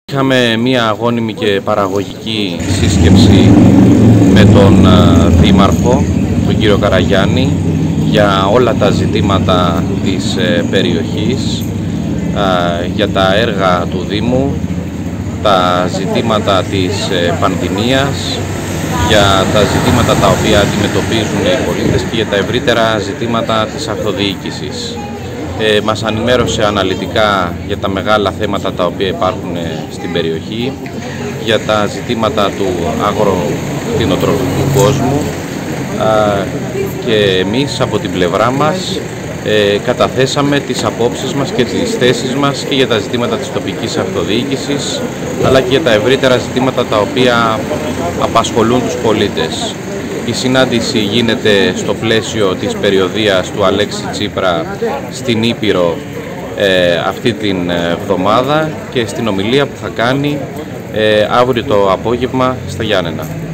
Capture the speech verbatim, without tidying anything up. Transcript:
Είχαμε μία αγώνιμη και παραγωγική σύσκεψη με τον Δήμαρχο, τον κύριο Καραγιάννη, για όλα τα ζητήματα της περιοχής, για τα έργα του Δήμου, τα ζητήματα της πανδημίας, για τα ζητήματα τα οποία αντιμετωπίζουν οι πολίτες και για τα ευρύτερα ζητήματα της αυτοδιοίκησης. Ε, μας ανημέρωσε αναλυτικά για τα μεγάλα θέματα τα οποία υπάρχουν στην περιοχή, για τα ζητήματα του αγροκτηνοτροφικού κόσμου α, και εμείς από την πλευρά μας ε, καταθέσαμε τις απόψεις μας και τις θέσεις μας και για τα ζητήματα της τοπικής αυτοδιοίκησης, αλλά και για τα ευρύτερα ζητήματα τα οποία απασχολούν τους πολίτες. Η συνάντηση γίνεται στο πλαίσιο της περιοδείας του Αλέξη Τσίπρα στην Ήπειρο ε, αυτή την εβδομάδα και στην ομιλία που θα κάνει ε, αύριο το απόγευμα στα Γιάννενα.